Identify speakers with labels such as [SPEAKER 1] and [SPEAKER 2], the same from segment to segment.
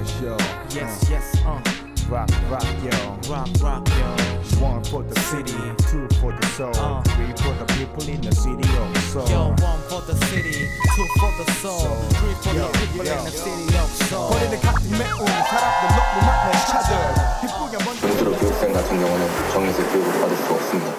[SPEAKER 1] yo.
[SPEAKER 2] Yes, yes,
[SPEAKER 1] Rock, rock, yo.
[SPEAKER 2] rock, rock, yo.
[SPEAKER 1] One for the city, two for the soul, three for the people in the city of soul.
[SPEAKER 2] Yo, one for the city, two for the soul, three for the people in the city of soul.
[SPEAKER 1] 거리는 같은 매운 사람들 너무 많은 차들. 빗불가 먼저.
[SPEAKER 3] 스스로 교육생 같은 경우는 정해서 교육을 받을 수 없습니다.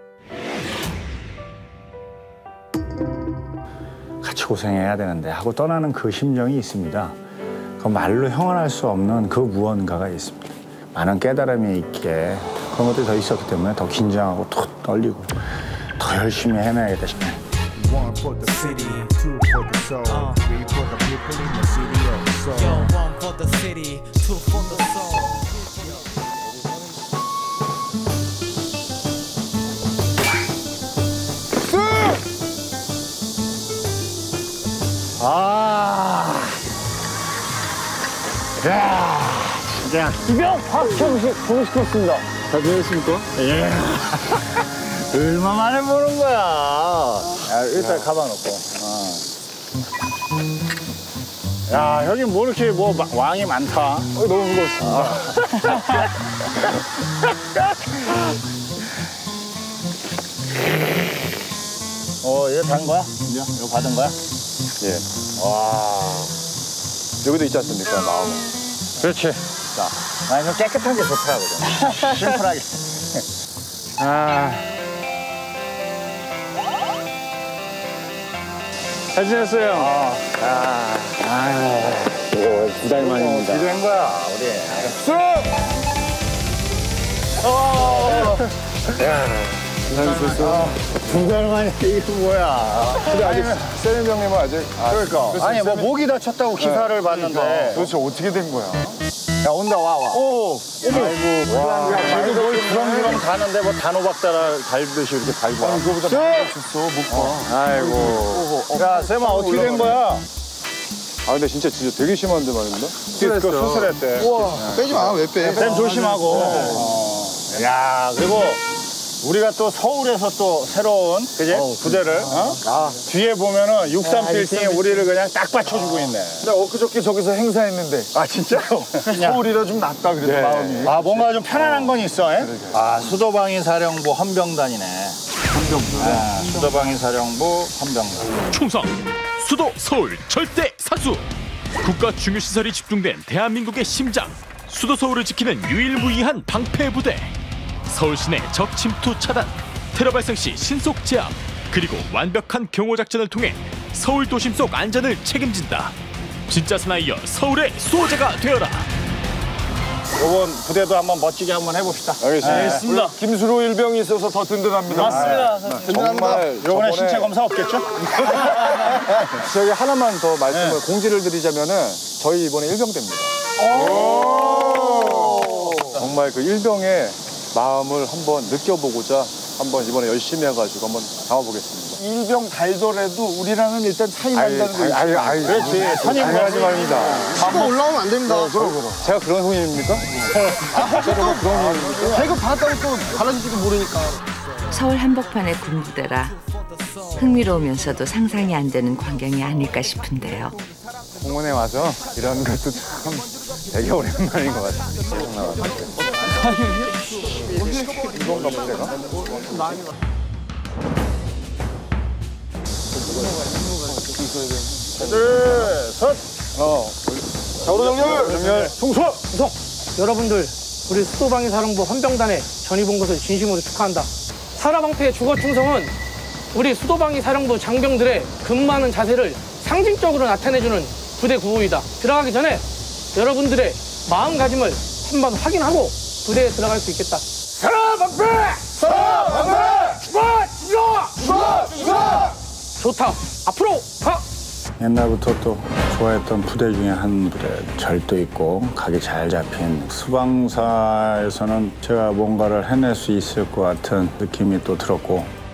[SPEAKER 4] 같이 고생해야 되는데 하고 떠나는 그 심정이 있습니다. 그 말로 형언할 수 없는 그 무언가가 있습니다. 많은 깨달음이 있게 그런 것들이 더 있었기 때문에 더 긴장하고 더 떨리고 더 열심히 해내야겠다 싶네요.
[SPEAKER 1] One for the city, two for the soul, three for the people in the city of soul.
[SPEAKER 2] Yo, one for the city, two for the soul.
[SPEAKER 4] 야, 진짜 이병 박형식 보고 싶었습니다.
[SPEAKER 5] 잘 지내셨습니까?
[SPEAKER 4] 예. 얼마 만에 보는 거야. 야, 일단 가봐놓고. 야, 여기 뭐 이렇게 뭐 왕이 많다.
[SPEAKER 5] 너무 무겁습니다.
[SPEAKER 4] 이거 단 거야? 이거 받은 거야?
[SPEAKER 5] 예.
[SPEAKER 4] 와.
[SPEAKER 5] 여기도 있지 않습니까? 마음.
[SPEAKER 4] 그렇지. 자, 나 이거 깨끗한 게 좋더라고요. 심플하게.
[SPEAKER 5] 잘 지냈어요? 이거 2달 만입니다.
[SPEAKER 4] 기도한 거야, 우리.
[SPEAKER 5] 잘했었어.
[SPEAKER 4] 2달 만에 이게 뭐야.
[SPEAKER 5] 근데 아직 세림 형님은 아직.
[SPEAKER 4] 그러니까. 아니, 뭐 목이 다쳤다고 기사를 봤는데.
[SPEAKER 5] 도대체 어떻게 된 거야?
[SPEAKER 4] 야, 온다, 와.
[SPEAKER 5] 오,
[SPEAKER 4] 아이고, 와. 자기 뭘 주렁주렁 가는데 뭐 단호박 달듯이 이렇게 달고 와.
[SPEAKER 5] 이거보다 많이 줬어, 못 봐.
[SPEAKER 4] 아이고. 야, 쌤아, 어떻게 된 거야?
[SPEAKER 5] 아, 근데 진짜 되게 심한데 말입니다.
[SPEAKER 4] 수술했대.
[SPEAKER 5] 빼지 마, 왜 빼?
[SPEAKER 4] 쌤 조심하고. 야, 그리고 우리가 또 서울에서 또 새로운 그제 부대를 뒤에 보면은 63빌딩이 우리를 그냥 딱 받쳐주고 있네.
[SPEAKER 5] 근데 엊그저께 저기서 행사했는데.
[SPEAKER 4] 아, 진짜?
[SPEAKER 5] 서울이라 좀 낫다 그래도
[SPEAKER 4] 예.
[SPEAKER 5] 마음이.
[SPEAKER 4] 아, 뭔가 좀 편안한 건 있어. 아, 수도방위 사령부 헌병단이네. 헌병단. 수도방위 사령부 헌병단.
[SPEAKER 6] 충성! 수도 서울 절대 사수! 국가 중요시설이 집중된 대한민국의 심장, 수도 서울을 지키는 유일무이한 방패부대. 서울 시내 적 침투 차단, 테러 발생 시 신속 제압, 그리고 완벽한 경호 작전을 통해 서울 도심 속 안전을 책임진다. 진짜 스나이어 서울의 수호자가 되어라.
[SPEAKER 4] 이번 부대도 한번 멋지게 한번 해봅시다.
[SPEAKER 5] 알겠습니다. 우리 김수로 일병이 있어서 더 든든합니다.
[SPEAKER 4] 맞습니다.
[SPEAKER 5] 정말
[SPEAKER 4] 이번에 신체 검사 없겠죠?
[SPEAKER 5] 저희 하나만 더 말씀을 공지를 드리자면은 저희 이번에 일병대입니다. 정말 그 일병의 마음을 한번 느껴보고자 한번 이번에 열심히 해가지고 한번 담아보겠습니다. 일병 달더라도 우리랑은 일단 차이 난다는 거 있죠.
[SPEAKER 4] 그렇지.
[SPEAKER 5] 선임하지 말입니다.
[SPEAKER 7] 치고 올라오면 안 됩니다.
[SPEAKER 5] 그럼. 제가 그런 손님입니까? 제가 그런 손님입니까?
[SPEAKER 7] 배급 받았다고 또 달라질지도 모르니까.
[SPEAKER 8] 서울 한복판의 군부대라 흥미로우면서도 상상이 안 되는 광경이 아닐까 싶은데요.
[SPEAKER 5] 공원에 와서 이런 것도 참 되게 오랜만인 것 같아요. 이건가 보세요.
[SPEAKER 4] 자, 우리 정렬!
[SPEAKER 5] 충성!
[SPEAKER 7] 여러분들, 우리 수도방위 사령부 헌병단에 전입 온 것을 진심으로 축하한다. 사라방패의 주거 충성은 우리 수도방위 사령부 장병들의 근무하는 자세를 상징적으로 나타내주는 부대 구호이다. 들어가기 전에 여러분들의 마음가짐을 한번 확인하고 부대에 들어갈 수 있겠다.
[SPEAKER 5] 사랑방패! 사랑방패! 주사!
[SPEAKER 7] 좋다. 앞으로 가!
[SPEAKER 4] 옛날부터 또 좋아했던 부대 중에 한 부대, 절도 있고 각이 잘 잡힌 수방사에서는 제가 뭔가를 해낼 수 있을 것 같은 느낌이 또 들었고